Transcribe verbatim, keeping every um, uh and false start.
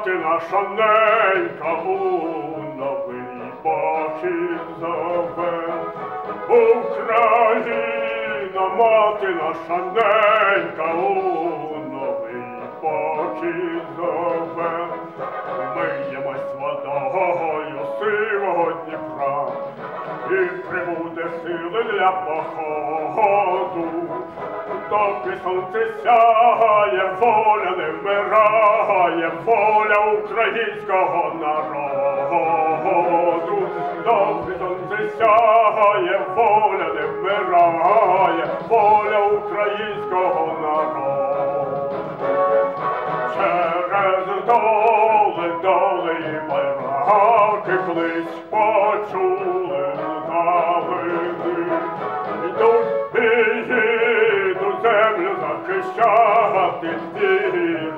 мати наша ненька у новий похід зове. Україна, мати наша ненька у новий похід зове. Миємось водою сивого Дніпра, і прибуде сили для походу. Доки сонце сяє, воля не вмирає, воля українського народу. Доки сонце сяє, воля не вмирає, воля українського народу. Через доли, доли і байраки клич почули далини. Йдуть і їдуть землю захищати, і